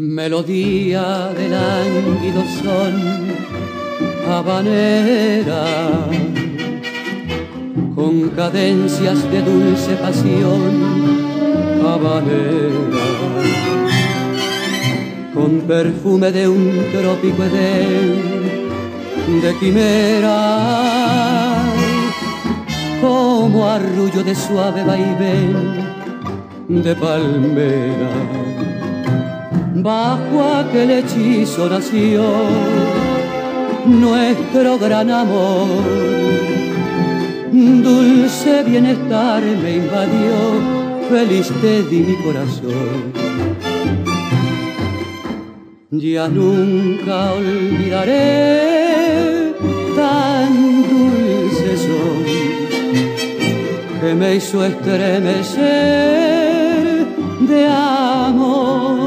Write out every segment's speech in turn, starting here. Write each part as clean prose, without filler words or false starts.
melodía del lánguido son habanera, con cadencias de dulce pasión habanera, con perfume de un trópico edén de quimera, como arrullo de suave vaivén de palmera. Bajo aquel hechizo nació nuestro gran amor, dulce bienestar me invadió, feliz te di mi corazón. Ya nunca olvidaré tan dulce son que me hizo estremecer de amor.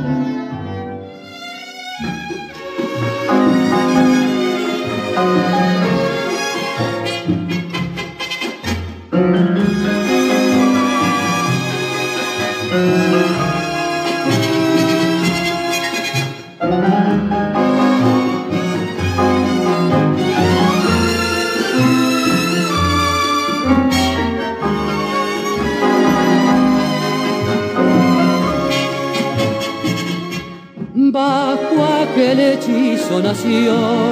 Bajo aquel hechizo nació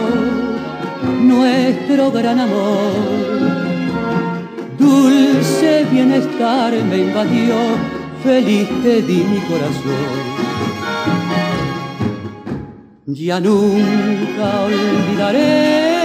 nuestro gran amor, dulce bienestar me invadió, feliz te di mi corazón. Ya nunca olvidaré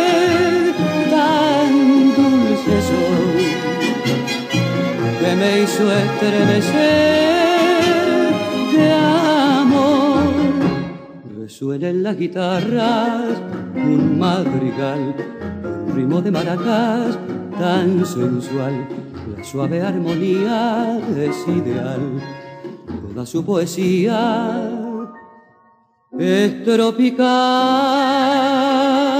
tan dulce son que me hizo estremecer de amor. Resuena en las guitarras un madrigal, un ritmo de maracas tan sensual. La suave armonía es ideal, toda su poesía es tropical.